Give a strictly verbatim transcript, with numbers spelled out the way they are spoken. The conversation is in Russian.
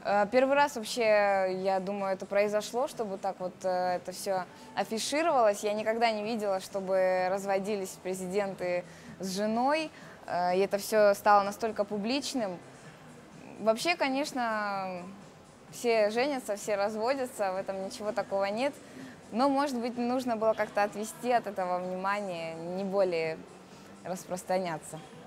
Э, Первый раз вообще, я думаю, это произошло, чтобы так вот э, это все афишировалось. Я никогда не видела, чтобы разводились президенты с женой, э, и это все стало настолько публичным. Вообще, конечно, все женятся, все разводятся, в этом ничего такого нет. Но, может быть, нужно было как-то отвести от этого внимание, не более распространяться.